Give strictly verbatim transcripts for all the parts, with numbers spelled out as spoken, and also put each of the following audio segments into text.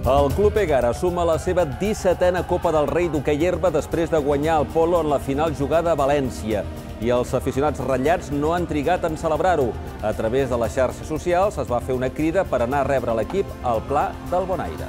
El Club Egara suma la seva dissetena Copa del Rei d'hoquei herba després de guanyar el Polo en la final jugada a València. I els aficionats ratllats no han trigat en celebrar-ho. A través de les xarxes socials es va fer una crida per anar a rebre l'equip al Pla del Bonaire.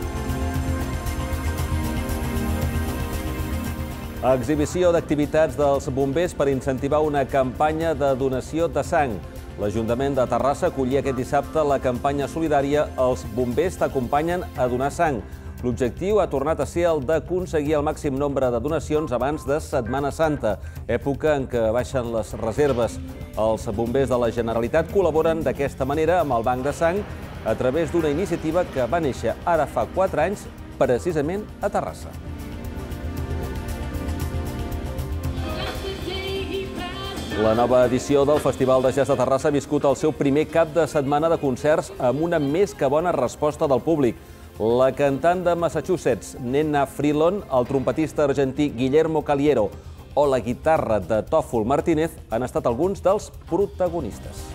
Exhibició d'activitats dels bombers per incentivar una campanya de donació de sang. L'Ajuntament de Terrassa acollia aquest dissabte la campanya solidària Els bombers t'acompanyen a donar sang. L'objectiu ha tornat a ser el d'aconseguir el màxim nombre de donacions abans de Setmana Santa, època en què baixen les reserves. Els bombers de la Generalitat col·laboren d'aquesta manera amb el Banc de Sang a través d'una iniciativa que va néixer ara fa quatre anys, precisament a Terrassa. La nova edició del Festival de Jazz de Terrassa ha viscut el seu primer cap de setmana de concerts amb una més que bona resposta del públic. La cantant de Massachusetts, Nena Freelon, el trompetista argentí Guillermo Caliero o la guitarra de Tòfol Martínez han estat alguns dels protagonistes.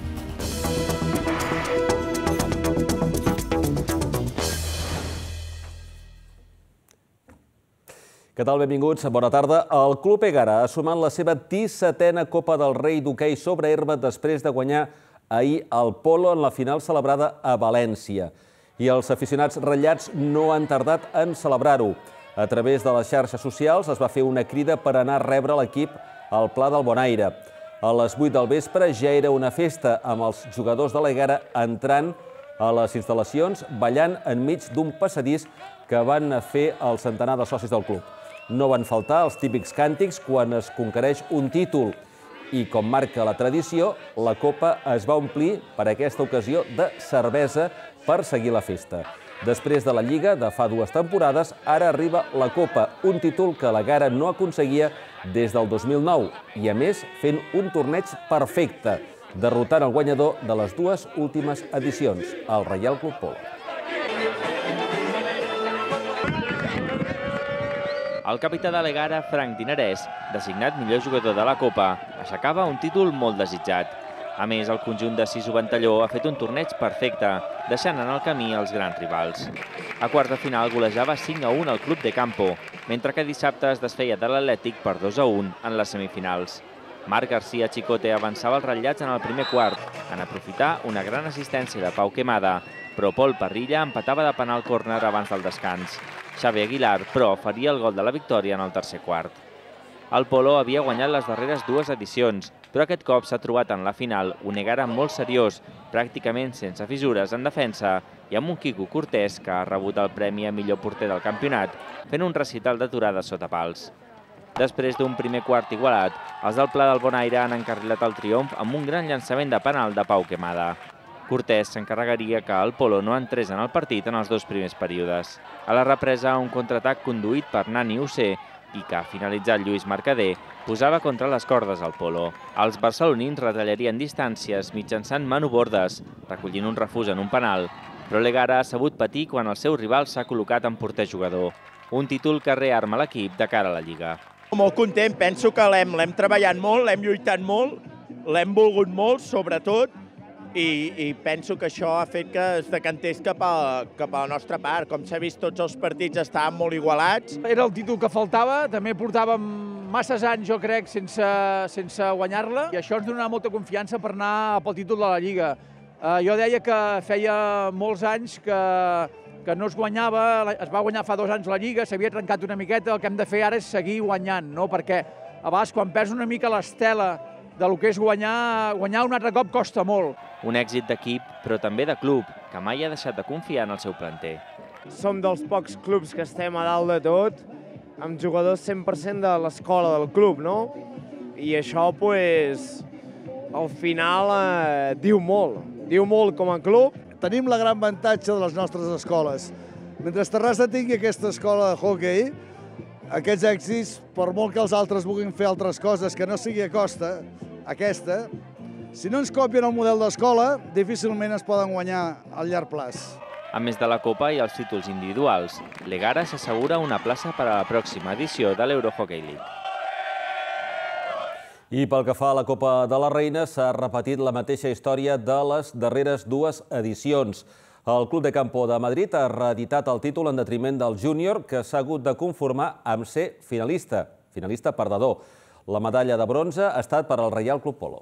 Què tal? Benvinguts. Bona tarda. El Club Egara ha sumat la seva dissetena Copa del Rei d'hoquei sobre herba després de guanyar ahir el Polo en la final celebrada a València. I els aficionats ratllats no han tardat en celebrar-ho. A través de les xarxes socials es va fer una crida per anar a rebre l'equip al Pla del Bonaire. A les vuit del vespre ja era una festa amb els jugadors de l'Egara entrant a les instal·lacions ballant enmig d'un passadís que van fer el centenar de socis del club. No van faltar els típics càntics quan es conquereix un títol i, com marca la tradició, la copa es va omplir per aquesta ocasió de cervesa per seguir la festa. Després de la Lliga de fa dues temporades, ara arriba la Copa, un títol que l'Egara no aconseguia des del dos mil nou i, a més, fent un torneig perfecte, derrotant el guanyador de les dues últimes edicions, el Reial Club Polo. El capità de l'Egara, Frank Dinarès, designat millor jugador de la Copa, aixecava un títol molt desitjat. A més, el conjunt de Siso Ventalló ha fet un torneig perfecte, deixant en el camí els grans rivals. A quart de final golejava cinc a un al Club de Campo, mentre que dissabte es desfeia de l'Atlètic per dos a un en les semifinals. Marc García Chicote avançava els ratllats en el primer quart, en aprofitar una gran assistència de Pau Quemada, però Pol Parrilla empatava de penal córner abans del descans. Xavi Aguilar, però, faria el gol de la victòria en el tercer quart. El Polo havia guanyat les darreres dues edicions, però aquest cop s'ha trobat en la final un Egara molt seriós, pràcticament sense fissures en defensa, i amb un Quico Cortés que ha rebut el premi a millor porter del campionat, fent un recital d'aturades sota pals. Després d'un primer quart igualat, els del Pla del Bonaire han encarrilat el triomf amb un gran llançament de penal de Pau Quemada. Cortés s'encarregaria que el Polo no entrés en el partit en els dos primers períodes. A la represa, un contraatac conduït per Nani Ossé i que, finalitzat Lluís Mercader, posava contra les cordes al Polo. Els barcelonins retallarien distàncies mitjançant Manu Bordes, recollint un refús en un penal, però l'Egara ha sabut patir quan el seu rival s'ha col·locat en porter jugador. Un títol que rearma l'equip de cara a la Lliga. Molt content, penso que l'hem treballat molt, l'hem lluitat molt, l'hem volgut molt, sobretot, I, i penso que això ha fet que es decantés cap a, cap a la nostra part. Com s'ha vist, tots els partits estaven molt igualats. Era el títol que faltava, també portàvem masses anys, jo crec, sense, sense guanyar-la, i això ens donarà molta confiança per anar pel títol de la Lliga. Uh, jo deia que feia molts anys que, que no es guanyava, es va guanyar fa dos anys la Lliga, s'havia trencat una miqueta, el que hem de fer ara és seguir guanyant, no? Perquè a vegades quan perds una mica l'estela del que és guanyar, guanyar un altre cop costa molt. Un èxit d'equip, però també de club, que mai ha deixat de confiar en el seu planter. Som dels pocs clubs que estem a dalt de tot, amb jugadors cent per cent de l'escola del club, no? I això, pues, al final, eh, diu molt. Diu molt com a club. Tenim la gran avantatge de les nostres escoles. Mentre Terrassa tingui aquesta escola de hoquei, aquests èxits, per molt que els altres vulguin fer altres coses que no sigui a costa, aquesta, si no ens copien el model d'escola, difícilment es poden guanyar al llarg plaç. A més de la Copa i els títols individuals, l'Egara s'assegura una plaça per a la pròxima edició de l'Euro Hockey League. I pel que fa a la Copa de la Reina, s'ha repetit la mateixa història de les darreres dues edicions. El Club de Campo de Madrid ha reeditat el títol en detriment del júnior, que s'ha hagut de conformar amb ser finalista, finalista perdedor. La medalla de bronze ha estat per al Reial Club Polo.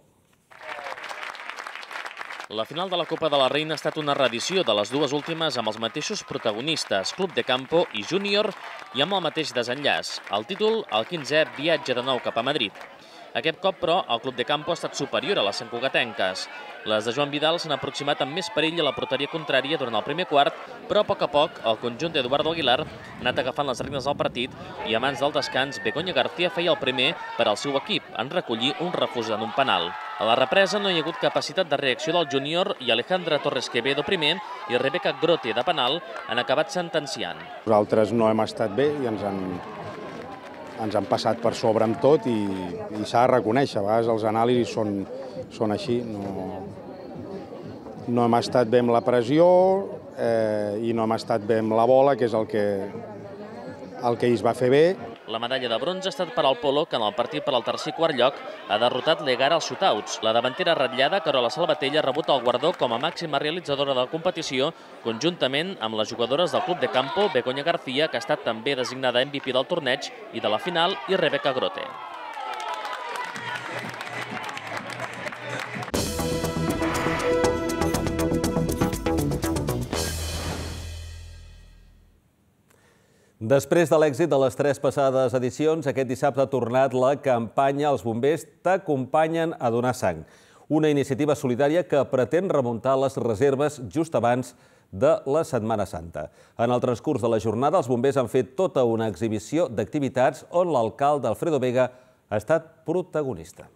La final de la Copa de la Reina ha estat una reedició de les dues últimes amb els mateixos protagonistes, Club de Campo i Júnior, i amb el mateix desenllaç. El títol, el quinzè, viatja de nou cap a Madrid. Aquest cop, però, el Club de Campo ha estat superior a les santcugatenques. Les de Joan Vidal s'han aproximat amb més perill a la porteria contrària durant el primer quart, però a poc a poc el conjunt d'Eduardo Aguilar ha anat agafant les regnes del partit i abans del descans Begoña García feia el primer per al seu equip en recollir un refús en un penal. A la represa no hi ha hagut capacitat de reacció del júnior i Alejandra Torres Quevedo primer i Rebeca Grote de penal han acabat sentenciant. Nosaltres no hem estat bé i ens han, ens han passat per sobre amb tot i, i s'ha de reconèixer. A vegades els anàlisis són, són així. No, no hem estat bé amb la pressió eh, i no hem estat bé amb la bola, que és el que, el que ells va fer bé. La medalla de bronze ha estat per al Polo, que en el partit per al tercer i quart lloc ha derrotat l'Egara als shootouts. La davantera ratllada, Carola Salvatella, ha rebut el guardó com a màxima realitzadora de la competició, conjuntament amb les jugadores del Club de Campo, Begoña García, que ha estat també designada M V P del torneig i de la final, i Rebeca Grote. Després de l'èxit de les tres passades edicions, aquest dissabte ha tornat la campanya Els bombers t'acompanyen a donar sang, una iniciativa solidària que pretén remuntar les reserves just abans de la Setmana Santa. En el transcurs de la jornada, els bombers han fet tota una exhibició d'activitats on l'alcalde Alfredo Vega ha estat protagonista.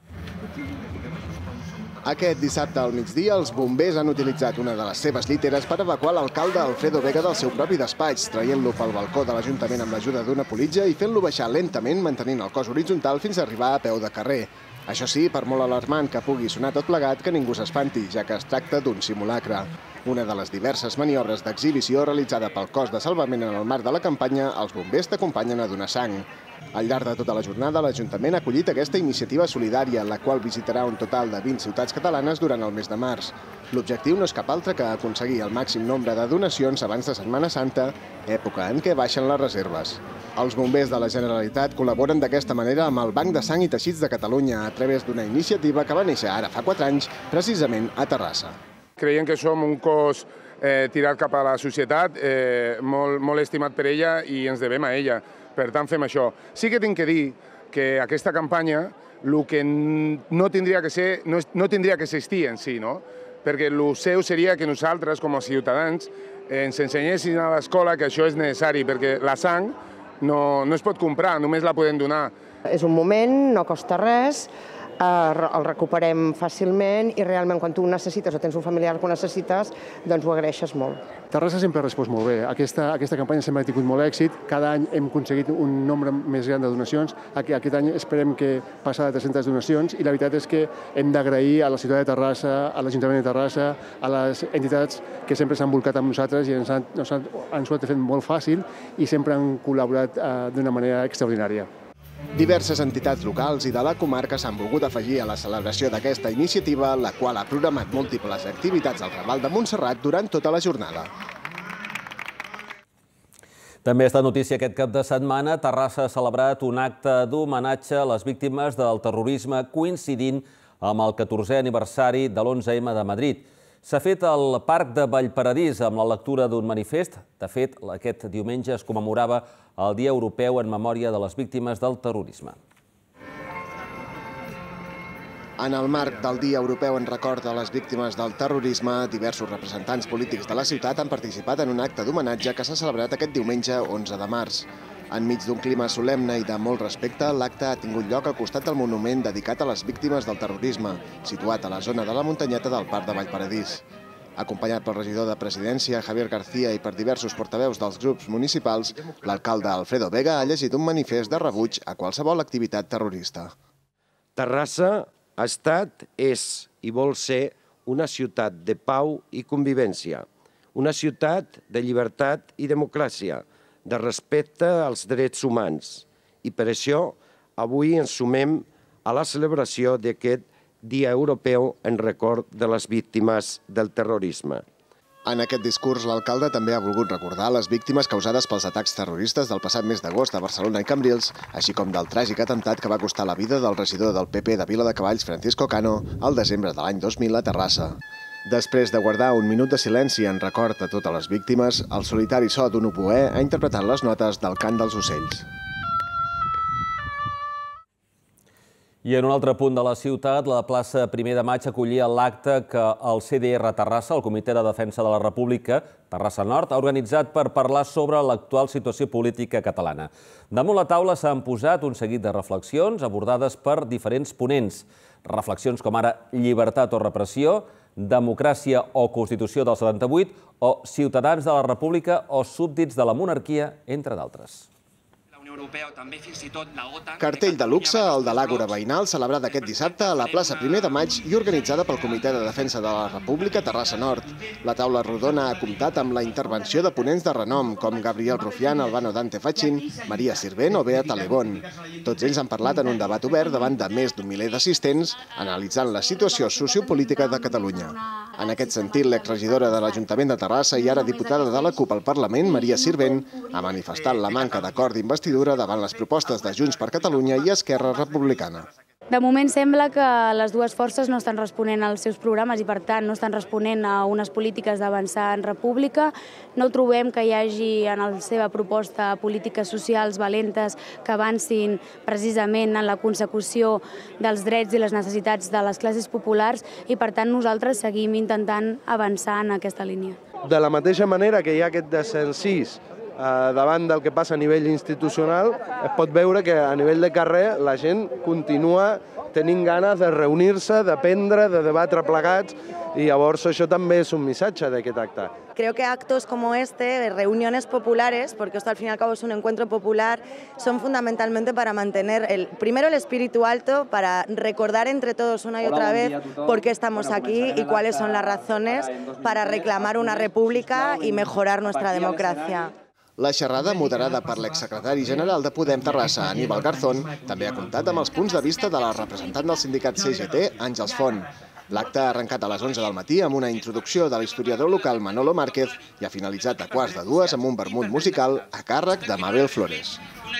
Aquest dissabte al migdia, els bombers han utilitzat una de les seves lliteres per evacuar l'alcalde Alfredo Vega del seu propi despatx, traient-lo pel balcó de l'Ajuntament amb l'ajuda d'una politja i fent-lo baixar lentament, mantenint el cos horitzontal fins a arribar a peu de carrer. Això sí, per molt alarmant que pugui sonar tot plegat, que ningú s'espanti, ja que es tracta d'un simulacre. Una de les diverses maniobres d'exhibició realitzada pel cos de salvament en el marc de la campanya Els bombers t'acompanyen a donar sang. Al llarg de tota la jornada, l'Ajuntament ha acollit aquesta iniciativa solidària, la qual visitarà un total de vint ciutats catalanes durant el mes de març. L'objectiu no és cap altre que aconseguir el màxim nombre de donacions abans de Setmana Santa, època en què baixen les reserves. Els bombers de la Generalitat col·laboren d'aquesta manera amb el Banc de Sang i Teixits de Catalunya a través d'una iniciativa que va néixer ara fa quatre anys, precisament a Terrassa. Creiem que som un cos eh, tirat cap a la societat, eh, molt, molt estimat per ella i ens devem a ella. Per tant, fem això. Sí que tinc que dir que aquesta campanya el que no tindria que ser, no, no tindria que existir en si, no? Perquè el seu seria que nosaltres, com a ciutadans, ens ensenyessin a l'escola que això és necessari, perquè la sang no, no es pot comprar, només la podem donar. És un moment, no costa res, el recuperem fàcilment i realment quan tu ho necessites o tens un familiar que ho necessites, doncs ho agraeixes molt. Terrassa sempre ha respost molt bé. Aquesta, aquesta campanya sempre ha tingut molt èxit. Cada any hem aconseguit un nombre més gran de donacions. Aquest any esperem que passar de tres-centes donacions i la veritat és que hem d'agrair a la ciutat de Terrassa, a l'Ajuntament de Terrassa, a les entitats que sempre s'han volcat amb nosaltres i ens han, ens han, ens ho han fet molt fàcil i sempre han col·laborat eh, d'una manera extraordinària. Diverses entitats locals i de la comarca s'han volgut afegir a la celebració d'aquesta iniciativa, la qual ha programat múltiples activitats al Raval de Montserrat durant tota la jornada. També ha estat notícia aquest cap de setmana. Terrassa ha celebrat un acte d'homenatge a les víctimes del terrorisme coincidint amb el catorzè aniversari de l'onze eme de Madrid. S'ha fet al Parc de Vallparadís amb la lectura d'un manifest. De fet, aquest diumenge es commemorava el Dia Europeu en memòria de les víctimes del terrorisme. En el marc del Dia Europeu en record de les víctimes del terrorisme, diversos representants polítics de la ciutat han participat en un acte d'homenatge que s'ha celebrat aquest diumenge onze de març. Enmig d'un clima solemne i de molt respecte, l'acte ha tingut lloc al costat del monument dedicat a les víctimes del terrorisme, situat a la zona de la muntanyeta del Parc de Vallparadís. Acompanyat pel regidor de Presidència, Javier García, i per diversos portaveus dels grups municipals, l'alcalde Alfredo Vega ha llegit un manifest de rebuig a qualsevol activitat terrorista. Terrassa ha estat, és i vol ser una ciutat de pau i convivència, una ciutat de llibertat i democràcia, de respecte als drets humans. I per això avui ens sumem a la celebració d'aquest Dia Europeu en record de les víctimes del terrorisme. En aquest discurs, l'alcalde també ha volgut recordar les víctimes causades pels atacs terroristes del passat mes d'agost a Barcelona i Cambrils, així com del tràgic atemptat que va costar la vida del regidor del P P de Viladecavalls, Francisco Cano, al desembre de l'any dos mil a Terrassa. Després de guardar un minut de silenci en record a totes les víctimes, el solitari so d'un oboè ha interpretat les notes del cant dels ocells. I en un altre punt de la ciutat, la plaça primer de maig acollia l'acte que el C D R Terrassa, el Comitè de Defensa de la República, Terrassa Nord, ha organitzat per parlar sobre l'actual situació política catalana. Damunt la taula s'han posat un seguit de reflexions abordades per diferents ponents. Reflexions com ara llibertat o repressió, democràcia o Constitució del setanta-vuit o ciutadans de la República o súbdits de la monarquia, entre d'altres. Cartell de luxe, el de l'Àgora Veïnal, celebrat aquest dissabte a la plaça primer de maig i organitzada pel Comitè de Defensa de la República Terrassa Nord. La taula rodona ha comptat amb la intervenció de ponents de renom, com Gabriel Rufián, Albano Dante Fachin, Maria Sirvent o Beata Lebón. Tots ells han parlat en un debat obert davant de més d'un miler d'assistents, analitzant la situació sociopolítica de Catalunya. En aquest sentit, l'exregidora de l'Ajuntament de Terrassa i ara diputada de la CUP al Parlament, Maria Sirvent, ha manifestat la manca d'acord d'investidura davant les propostes de Junts per Catalunya i Esquerra Republicana. De moment sembla que les dues forces no estan responent als seus programes i, per tant, no estan responent a unes polítiques d'avançar en república. No trobem que hi hagi en la seva proposta polítiques socials valentes que avancin precisament en la consecució dels drets i les necessitats de les classes populars i, per tant, nosaltres seguim intentant avançar en aquesta línia. De la mateixa manera que hi ha aquest desencís davant del que passa a nivell institucional, es pot veure que a nivell de carrer la gent continua tenint ganes de reunir-se, d'aprendre, de debatre plegats, y llavors això també és un missatge d'aquest acte. Creo que actos como este, reuniones populares, porque esto al fin y al cabo es un encuentro popular, son fundamentalmente para mantener el, primero el espíritu alto, para recordar entre todos una y otra vez por qué estamos aquí y cuáles son las razones para reclamar una república y mejorar nuestra democracia. La xerrada, moderada per l'exsecretari general de Podem Terrassa, Aníbal Garzón, també ha comptat amb els punts de vista de la representant del sindicat C G T, Àngels Font. L'acte ha arrencat a les onze del matí amb una introducció de l'historiador local Manolo Márquez i ha finalitzat a quarts de dues amb un vermut musical a càrrec de Mabel Flores.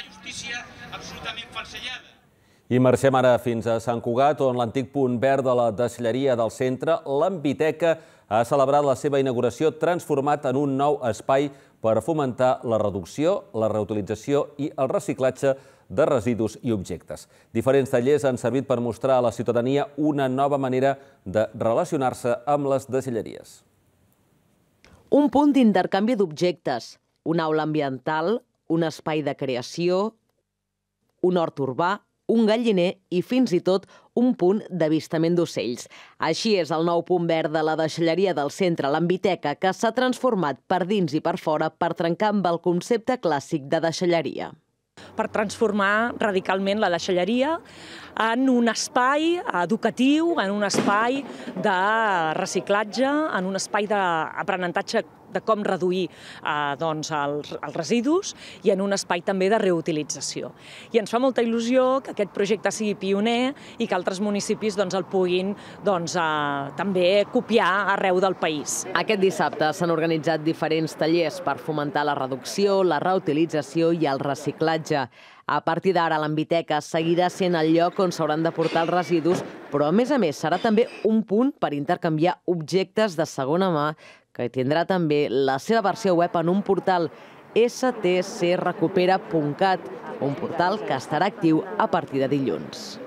I marxem ara fins a Sant Cugat, on l'antic punt verd de la deixalleria del centre, l'Ambiteca, ha celebrat la seva inauguració transformat en un nou espai per fomentar la reducció, la reutilització i el reciclatge de residus i objectes. Diferents tallers han servit per mostrar a la ciutadania una nova manera de relacionar-se amb les deixalleries. Un punt d'intercanvi d'objectes, una aula ambiental, un espai de creació, un hort urbà, un galliner i fins i tot un punt d'avistament d'ocells. Així és el nou punt verd de la deixalleria del centre, l'Ambiteca, que s'ha transformat per dins i per fora per trencar amb el concepte clàssic de deixalleria. Per transformar radicalment la deixalleria en un espai educatiu, en un espai de reciclatge, en un espai d'aprenentatge de com reduir els residus i en un espai també de reutilització. I ens fa molta il·lusió que aquest projecte sigui pioner i que altres municipis el puguin també copiar arreu del país. Aquest dissabte s'han organitzat diferents tallers per fomentar la reducció, la reutilització i el reciclatge. A partir d'ara, l'Ambiteca seguirà sent el lloc on s'hauran de portar els residus, però a més a més serà també un punt per intercanviar objectes de segona mà que tindrà també la seva versió web en un portal s t c recupera punt cat, un portal que estarà actiu a partir de dilluns.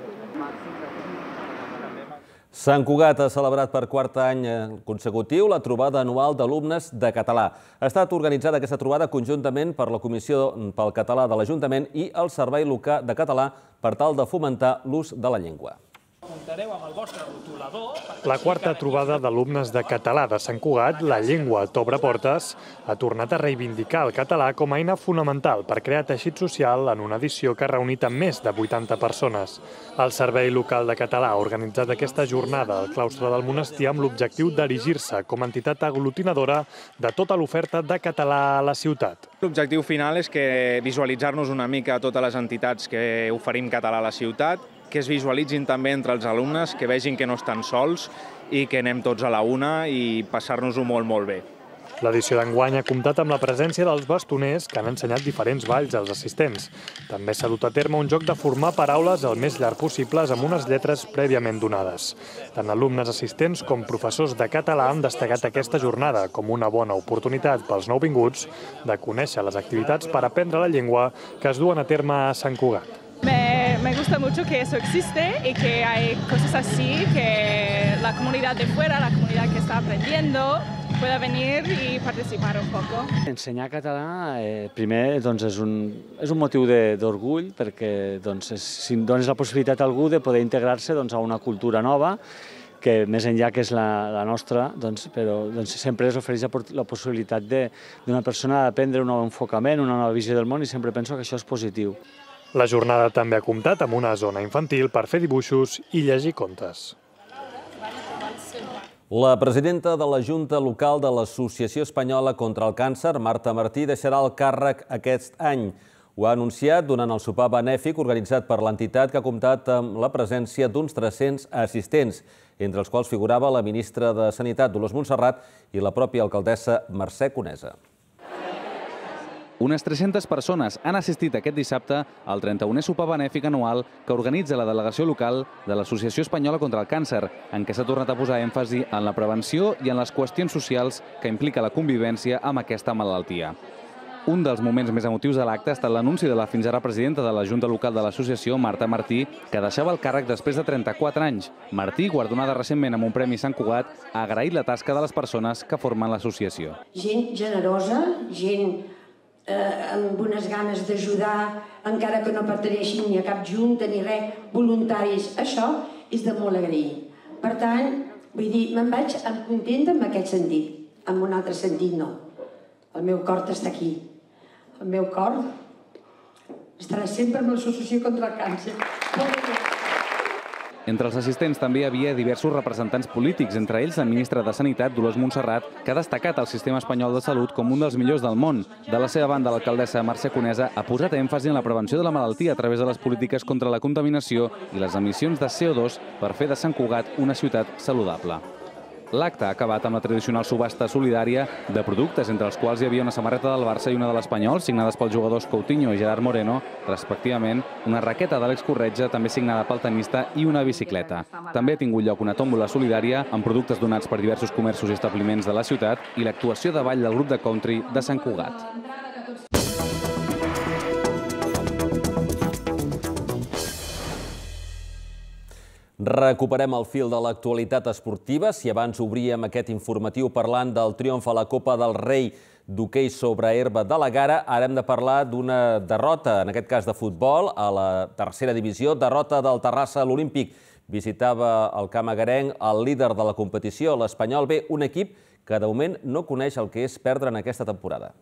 Sant Cugat ha celebrat per quart any consecutiu la trobada anual d'alumnes de català. Ha estat organitzada aquesta trobada conjuntament per la Comissió pel Català de l'Ajuntament i el Servei Local de Català per tal de fomentar l'ús de la llengua. La quarta trobada d'alumnes de català de Sant Cugat, La llengua t'obre portes, ha tornat a reivindicar el català com a eina fonamental per crear teixit social en una edició que ha reunit amb més de vuitanta persones. El Servei Local de Català ha organitzat aquesta jornada al claustre del monestir amb l'objectiu d'erigir-se com a entitat aglutinadora de tota l'oferta de català a la ciutat. L'objectiu final és que visualitzar-nos una mica a totes les entitats que oferim català a la ciutat, que es visualitzin també entre els alumnes, que vegin que no estan sols i que anem tots a la una i passar-nos-ho molt, molt bé. L'edició d'enguany ha comptat amb la presència dels bastoners que han ensenyat diferents balls als assistents. També s'ha dut a terme un joc de formar paraules el més llarg possibles amb unes lletres prèviament donades. Tant alumnes assistents com professors de català han destacat aquesta jornada com una bona oportunitat pels nouvinguts de conèixer les activitats per aprendre la llengua que es duen a terme a Sant Cugat. Me, me gusta mucho que eso existe y que hay cosas así, que la comunidad de fuera, la comunidad que está aprendiendo, pueda venir i participar un poco. Ensenyar català, eh, primer, doncs, és, un, és un motiu d'orgull perquè doncs, és, si dones la possibilitat a algú de poder integrar-se doncs, a una cultura nova, que més enllà que és la, la nostra, doncs, però doncs, sempre es ofereix la possibilitat d'una persona d'aprendre un nou enfocament, una nova visió del món, i sempre penso que això és positiu. La jornada també ha comptat amb una zona infantil per fer dibuixos i llegir contes. La presidenta de la Junta Local de l'Associació Espanyola contra el Càncer, Marta Martí, deixarà el càrrec aquest any. Ho ha anunciat durant el sopar benèfic organitzat per l'entitat que ha comptat amb la presència d'uns tres-cents assistents, entre els quals figurava la ministra de Sanitat, Dolors Montserrat, i la pròpia alcaldessa Mercè Conesa. Unes tres-centes persones han assistit aquest dissabte al trenta-unè sopar benèfic anual que organitza la delegació local de l'Associació Espanyola contra el Càncer, en què s'ha tornat a posar èmfasi en la prevenció i en les qüestions socials que implica la convivència amb aquesta malaltia. Un dels moments més emotius de l'acte ha estat l'anunci de la fins ara presidenta de la Junta Local de l'Associació, Marta Martí, que deixava el càrrec després de trenta-quatre anys. Martí, guardonada recentment amb un Premi Sant Cugat, ha agraït la tasca de les persones que formen l'associació. Gent generosa, gent amb unes ganes d'ajudar, encara que no pertaneixin ni a cap junta ni res, voluntaris. Això és de molt agrair. Per tant, vull dir, me'n vaig contenta en aquest sentit. En un altre sentit, no. El meu cor està aquí. El meu cor estarà sempre amb l'associació contra el càncer. Entre els assistents també hi havia diversos representants polítics, entre ells la ministra de Sanitat, Dolors Montserrat, que ha destacat el sistema espanyol de salut com un dels millors del món. De la seva banda, l'alcaldessa Mercè Conesa ha posat èmfasi en la prevenció de la malaltia a través de les polítiques contra la contaminació i les emissions de C O dos per fer de Sant Cugat una ciutat saludable. L'acte ha acabat amb la tradicional subhasta solidària de productes, entre els quals hi havia una samarreta del Barça i una de l'Espanyol, signades pels jugadors Coutinho i Gerard Moreno, respectivament, una raqueta d'Àlex Corretja, també signada pel tenista, i una bicicleta. També ha tingut lloc una tòmbola solidària amb productes donats per diversos comerços i establiments de la ciutat i l'actuació de ball del grup de country de Sant Cugat. Recuperem el fil de l'actualitat esportiva. Si abans obríem aquest informatiu parlant del triomf a la Copa del Rei d'hoquei sobre herba de la Gara, ara hem de parlar d'una derrota, en aquest cas de futbol, a la tercera divisió, derrota del Terrassa a l'Olímpic. Visitava el camp agarenc el líder de la competició, l'Espanyol B, un equip que de moment no coneix el que és perdre en aquesta temporada.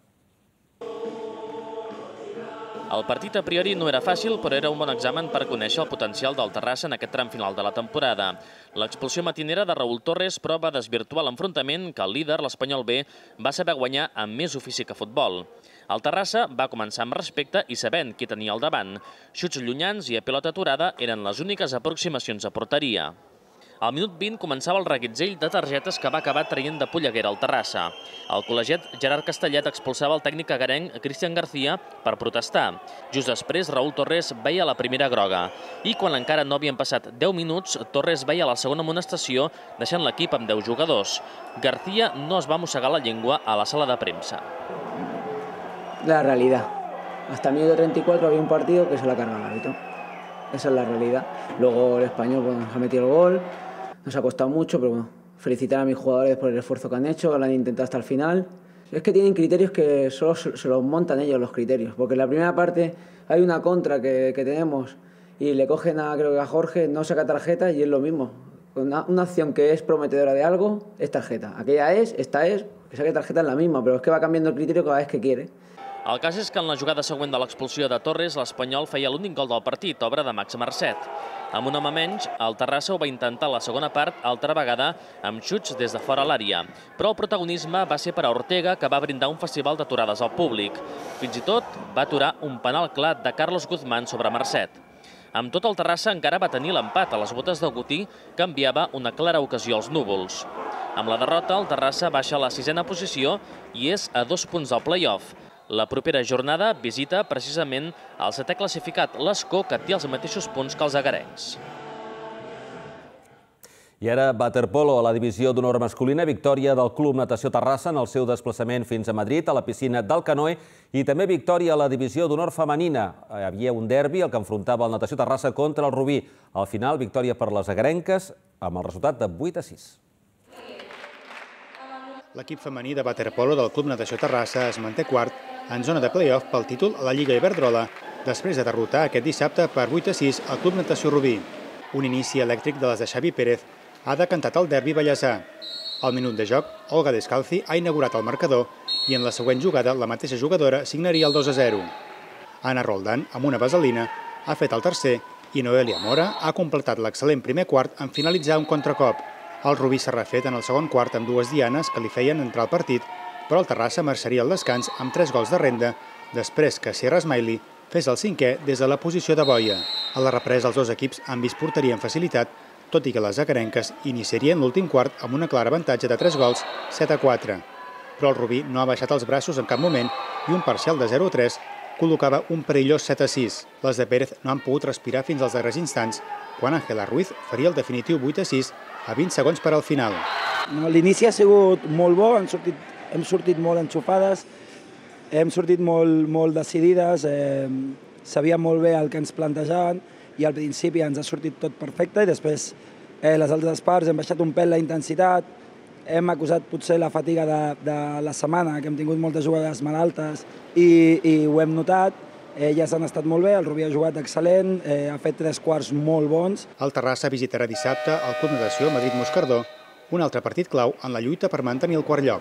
El partit a priori no era fàcil, però era un bon examen per conèixer el potencial del Terrassa en aquest tram final de la temporada. L'expulsió matinera de Raúl Torres, però, va desvirtuar l'enfrontament que el líder, l'Espanyol B, va saber guanyar amb més ofici que futbol. El Terrassa va començar amb respecte i sabent qui tenia al davant. Xuts llunyans i a pilota aturada eren les úniques aproximacions a porteria. Al minut vint començava el reguitzell de targetes que va acabar traient de polleguera al Terrassa. El col·legiat Gerard Castellet expulsava el tècnic agarenc Cristian García per protestar. Just després, Raúl Torres veia la primera groga. I quan encara no havien passat deu minuts, Torres veia la segona amonestació, deixant l'equip amb deu jugadors. García no es va mossegar la llengua a la sala de premsa. La realidad. Hasta el minuto treinta y cuatro había un partido que se la carga el árbitro. Esa es la realidad. Luego el Español pues, ha metido el gol. Nos ha costado mucho, pero bueno, felicitar a mis jugadores por el esfuerzo que han hecho, que lo han intentado hasta el final. Es que tienen criterios que solo se los montan ellos los criterios, porque en la primera parte hay una contra que, que tenemos y le cogen a, creo que a Jorge, no saca tarjeta y es lo mismo. Una, una acción que es prometedora de algo es tarjeta. Aquella es, esta es, que saque tarjeta es la misma, pero es que va cambiando el criterio cada vez que quiere. El cas és que en la jugada següent de l'expulsió de Torres, l'Espanyol feia l'únic gol del partit, obra de Max Marcet. Amb un home menys, el Terrassa ho va intentar la segona part, altra vegada amb xuts des de fora l'àrea. Però el protagonisme va ser per a Ortega, que va brindar un festival d'aturades al públic. Fins i tot va aturar un penal clar de Carlos Guzmán sobre Marcet. Amb tot, el Terrassa encara va tenir l'empat a les botes de Guti, que enviava una clara ocasió als núvols. Amb la derrota, el Terrassa baixa a la sisena posició i és a dos punts del play-off. La propera jornada visita precisament el setè classificat, l'Escó, que té els mateixos punts que els agarencs. I ara, waterpolo, a la divisió d'honor masculina, victòria del Club Natació Terrassa en el seu desplaçament fins a Madrid, a la piscina del Canoe, i també victòria a la divisió d'honor femenina. Hi havia un derbi, el que enfrontava el Natació Terrassa contra el Rubí. Al final, victòria per les agarenques, amb el resultat de vuit a sis. L'equip femení de waterpolo del Club Natació Terrassa es manté quart en zona de play-off pel títol a la Lliga Iberdrola, després de derrotar aquest dissabte per vuit a sis al Club Natació Rubí. Un inici elèctric de les de Xavi Pérez ha decantat el derbi ballesà. Al minut de joc, Olga Descalzi ha inaugurat el marcador i en la següent jugada la mateixa jugadora signaria el dos a zero. Anna Roldán, amb una vaselina, ha fet el tercer i Noelia Mora ha completat l'excel·lent primer quart en finalitzar un contracop. El Rubí s'ha refet en el segon quart amb dues dianes que li feien entrar al partit, però el Terrassa marxaria el descans amb tres gols de renda, després que Sierra Smiley fes el cinquè des de la posició de boia. A la represa, els dos equips han vist porteria amb facilitat, tot i que les agarenques iniciarien l'últim quart amb una clara avantatge de tres gols, set a quatre. Però el Rubí no ha baixat els braços en cap moment i un parcial de zero a tres col·locava un perillós set a sis. Les de Pérez no han pogut respirar fins als darrers instants, quan Ángela Ruiz faria el definitiu vuit a sis a vint segons per al final. L'inici ha sigut molt bo, hem sortit, hem sortit molt enxufades, hem sortit molt, molt decidides, eh, sabíem molt bé el que ens plantejaven i al principi ens ha sortit tot perfecte i després eh, les altres parts hem baixat un pèl la intensitat, hem acusat potser la fatiga de, de la setmana, que hem tingut moltes jugades malaltes i, i ho hem notat. Elles han estat molt bé, el Rubí ha jugat excel·lent, eh, ha fet tres quarts molt bons. El Terrassa visitarà dissabte el Club Natació Madrid-Moscardó, un altre partit clau en la lluita per mantenir el quart lloc.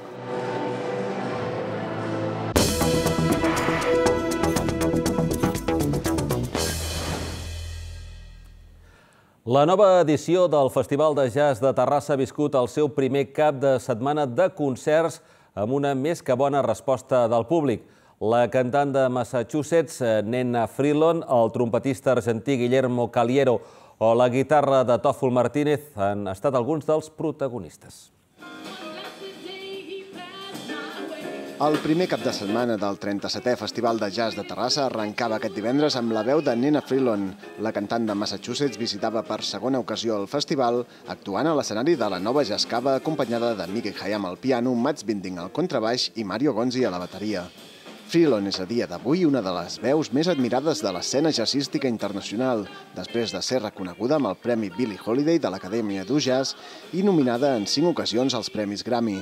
La nova edició del Festival de Jazz de Terrassa ha viscut el seu primer cap de setmana de concerts amb una més que bona resposta del públic. La cantant de Massachusetts, Nena Freelon, el trompetista argentí Guillermo Caliero o la guitarra de Tòfol Martínez han estat alguns dels protagonistes. El primer cap de setmana del trenta-setè Festival de Jazz de Terrassa arrencava aquest divendres amb la veu de Nena Freelon. La cantant de Massachusetts visitava per segona ocasió el festival, actuant a l'escenari de la Nova Jazz Cava, acompanyada de Miki Hayam al piano, Mats Binding al contrabaix i Mario Gonzi a la bateria. Freelon és a dia d'avui una de les veus més admirades de l'escena jazzística internacional, després de ser reconeguda amb el Premi Billie Holiday de l'Acadèmia du Jazz i nominada en cinc ocasions als Premis Grammy.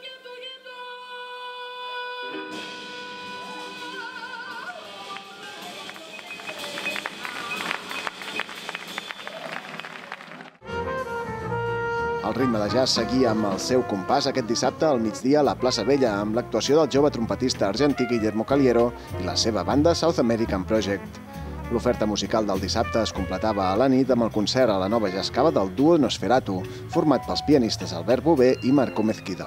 El ritme de jazz seguia amb el seu compàs aquest dissabte al migdia a la plaça Vella amb l'actuació del jove trompetista argentí Guillermo Caliero i la seva banda South American Project. L'oferta musical del dissabte es completava a la nit amb el concert a la Nova Jazz Cava del duo Nosferatu, format pels pianistes Albert Bové i Marco Mezquida.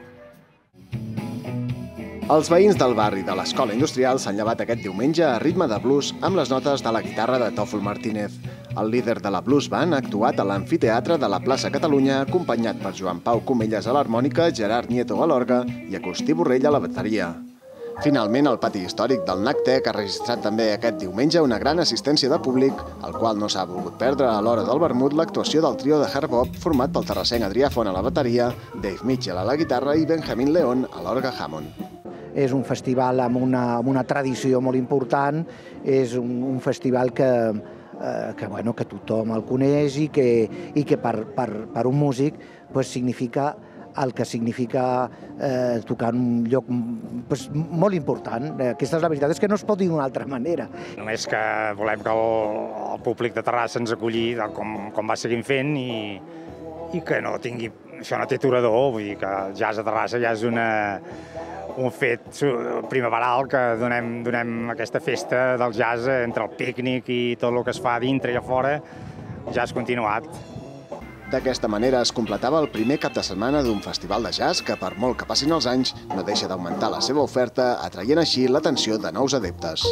Els veïns del barri de l'Escola Industrial s'han llevat aquest diumenge a ritme de blues amb les notes de la guitarra de Tòfol Martínez. El líder de la Blues Band ha actuat a l'amfiteatre de la plaça Catalunya, acompanyat per Joan Pau Comelles a l'harmònica, Gerard Nieto a l'orgue i Agustí Borrell a la bateria. Finalment, el pati històric del NACTEC ha registrat també aquest diumenge una gran assistència de públic, el qual no s'ha volgut perdre a l'hora del vermut l'actuació del trio de hard bop format pel terrassenc Adrià Font a la bateria, Dave Mitchell a la guitarra i Benjamin León a l'orgue Hammond. És un festival amb una, amb una tradició molt important, és un, un festival que, eh, que, bueno, que tothom el coneix i que, i que per, per, per un músic pues, significa el que significa eh, tocar en un lloc pues, molt important. Aquesta és la veritat, és que no es pot dir d'una altra manera. Només que volem que el, el públic de Terrassa ens acolli com, com va seguint fent i, i que no tingui, això no té aturador, vull dir que el jazz a Terrassa ja és una, un fet primaveral que donem, donem aquesta festa del jazz entre el pícnic i tot el que es fa dintre i a fora, jazz continuat. D'aquesta manera es completava el primer cap de setmana d'un festival de jazz que, per molt que passin els anys, no deixa d'augmentar la seva oferta, atraient així l'atenció de nous adeptes.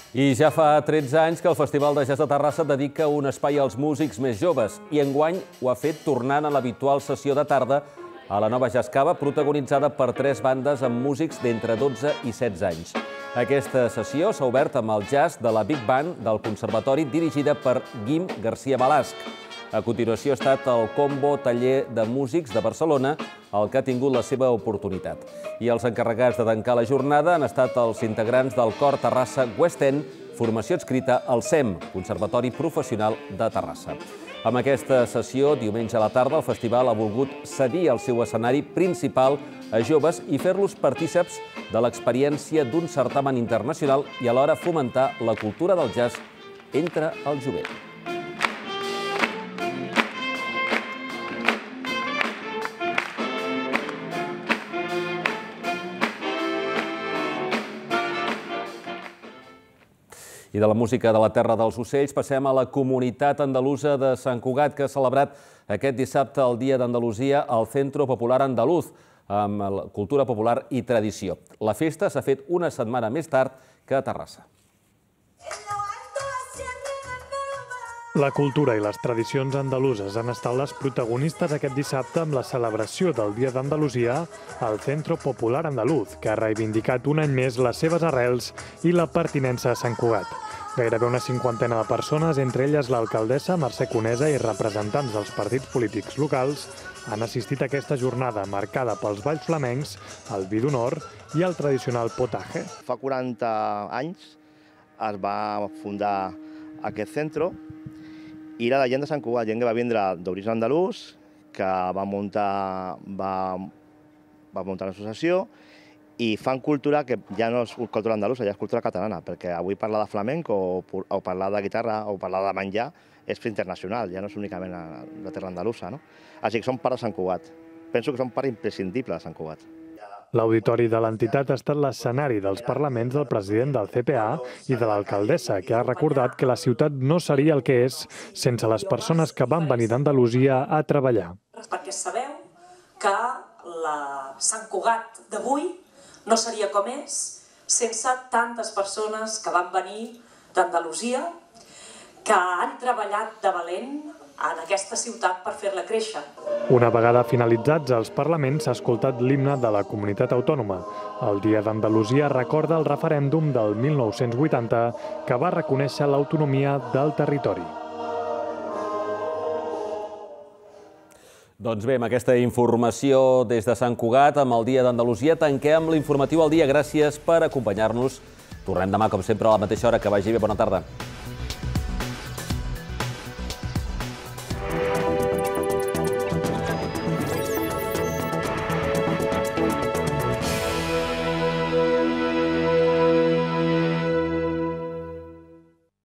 I ja fa tretze anys que el Festival de Jazz de Terrassa dedica un espai als músics més joves i enguany ho ha fet tornant a l'habitual sessió de tarda a la nova Jazz Cava, protagonitzada per tres bandes amb músics d'entre dotze i setze anys. Aquesta sessió s'ha obert amb el jazz de la Big Band del Conservatori, dirigida per Guim García Balasc. A continuació ha estat el Combo Taller de Músics de Barcelona el que ha tingut la seva oportunitat. I els encarregats de tancar la jornada han estat els integrants del Cor Terrassa West End, formació adscrita al C E M, Conservatori Professional de Terrassa. Amb aquesta sessió, diumenge a la tarda, el festival ha volgut cedir el seu escenari principal a joves i fer-los partíceps de l'experiència d'un certamen internacional i alhora fomentar la cultura del jazz entre el jovent. I de la música de la Terra dels Ocells passem a la comunitat andalusa de Sant Cugat, que ha celebrat aquest dissabte el Dia d'Andalusia al Centro Popular Andaluz, amb cultura popular i tradició. La festa s'ha fet una setmana més tard que a Terrassa. La cultura i les tradicions andaluses han estat les protagonistes aquest dissabte amb la celebració del Dia d'Andalusia al Centro Popular Andaluz, que ha reivindicat un any més les seves arrels i la pertinença a Sant Cugat. Gairebé una cinquantena de persones, entre elles l'alcaldessa Mercè Conesa i representants dels partits polítics locals, han assistit a aquesta jornada marcada pels balls flamencs, el vi d'honor i el tradicional potaje. Fa quaranta anys es va fundar aquest centre i era la gent de Sant Cugat, gent que va vindre d'origen andalús, que va muntar, va, va muntar una associació i fan cultura que ja no és cultura andalusa, ja és cultura catalana, perquè avui parlar de flamenc o, o parlar de guitarra o parlar de menjar és internacional, ja no és únicament la terra andalusa, no? Així que som part de Sant Cugat. Penso que som part imprescindible de Sant Cugat. L'auditori de l'entitat ha estat l'escenari dels parlaments del president del C P A i de l'alcaldessa, que ha recordat que la ciutat no seria el que és sense les persones que van venir d'Andalusia a treballar. Perquè sabeu que la Sant Cugat d'avui no seria com és sense tantes persones que van venir d'Andalusia, que han treballat de valent en aquesta ciutat per fer-la créixer. Una vegada finalitzats els parlaments s'ha escoltat l'himne de la comunitat autònoma. El Dia d'Andalusia recorda el referèndum del mil nou-cents vuitanta que va reconèixer l'autonomia del territori. Doncs bé, amb aquesta informació des de Sant Cugat, amb el Dia d'Andalusia, tanquem l'informatiu al dia. Gràcies per acompanyar-nos. Tornem demà, com sempre, a la mateixa hora. Que vagi bé. Bona tarda.